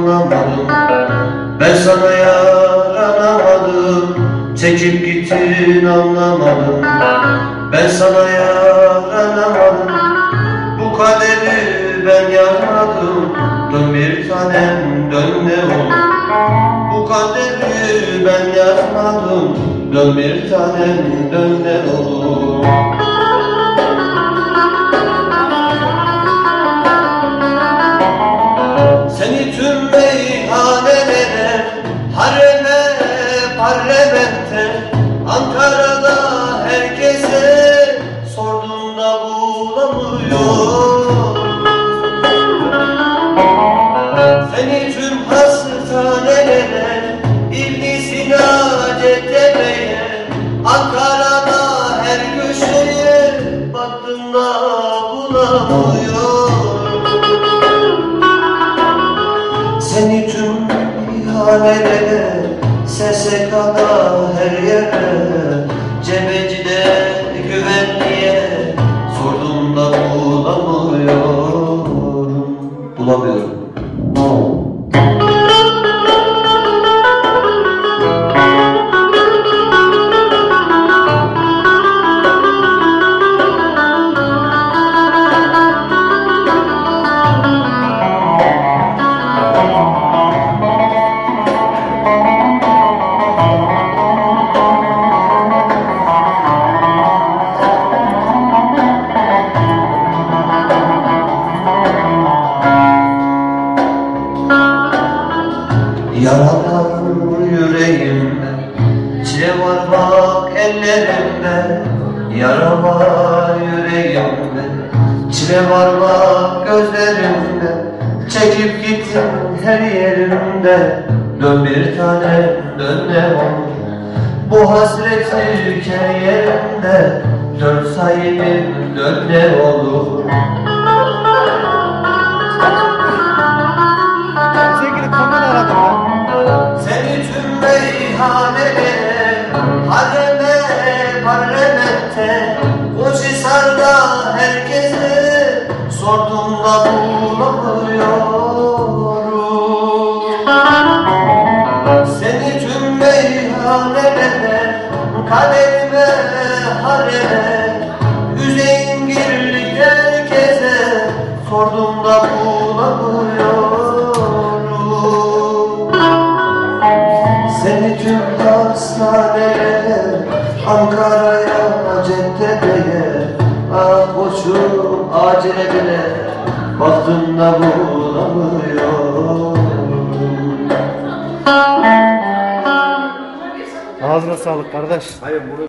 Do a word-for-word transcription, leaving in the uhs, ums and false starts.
bulamadım. Ben sana yaranamadım, çekip gittin anlamadım. Ben sana yaranamadım, bu kaderi ben yazmadım. Dön bir tanem dön ne olur, bu kaderi ben yazmadım. Dön bir tanem dön ne olur. Seni tüm meyhanelere, hareme, parlamente, Ankara'da herkese sorduğunda bulamıyor. Seni tüm hastanelere, İbn Sina Cettebe'ye, Ankara'da her köşeye baktığında bulamıyor. Seni tüm ihalelere, S S K'da her yere, Cebeci'de güvenliğe sorduğumda bulamıyorum. Bulamıyorum. Yaralar yüreğimde, çile var bak ellerimde. Yara var yüreğimde, çile var bak gözlerimde. Çekip gittin her yerimde. Dön bir tane dön ne olur, bu hasreti keryerinde. Dön sahibim dön ne olur. Seni tüm meyhanelere, hareme, parlamente, Koçhisar'da herkese sorduğumda bulamıyorum. Seni tüm meyhanelere, kaderime, hareme, Hüseyin Girlik herkese sorduğumda bulamıyorum. Seni tüm hastanelere, Ankara'ya, Cettebe'ye, ah koçum acele bile baktığımda bulamıyorum. Ağzına sağlık kardeş. Hayır, bunu